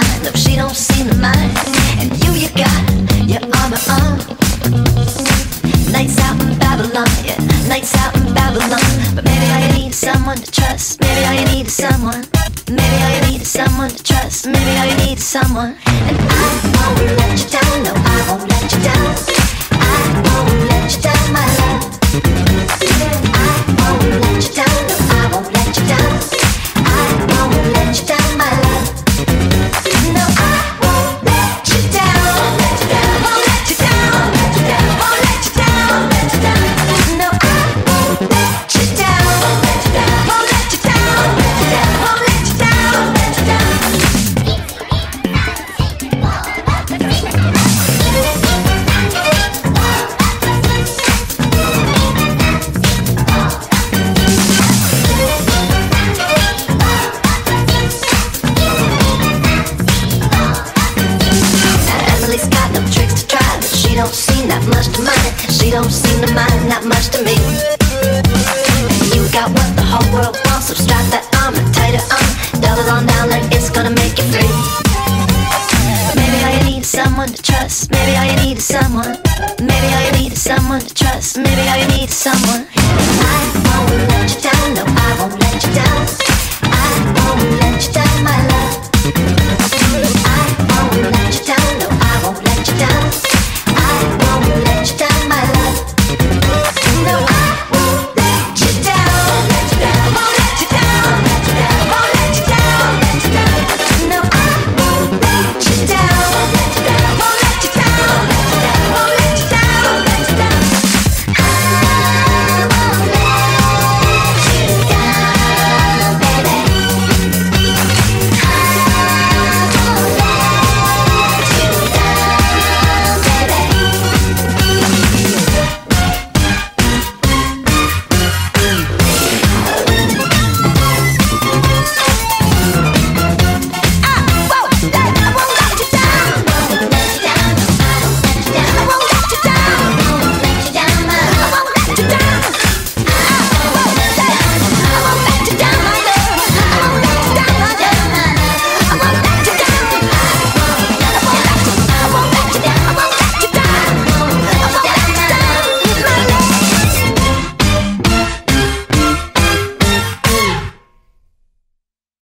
mind. No, she don't seem to mind. And you got your arm in arm. Nights out in Babylon, yeah, nights out in Babylon. But maybe all you need is someone to trust. Maybe all you need is someone. Maybe all you need is someone to trust. Maybe all you need is someone. And I won't let you down. No, I won't let you down. I won't let you down, my love. I won't let you down. No, I won't let you down. I won't let you down, my love. No, I won't let you down. Won't let you down. Won't let you down. Won't let you down. Won't let you down. No, I won't let you down. Won't let you down. Won't let you down. Won't let you down. Won't let you down. Emily's got no tricks to try, but she don't seem that much to mind. She don't seem to mind that much to me. You got what the whole world wants, so strap that armor tighter on. Double on down like it's gonna make you free. But maybe all you need is someone to trust. Maybe all you need is someone. Maybe all you need is someone to trust. Maybe all you need is someone.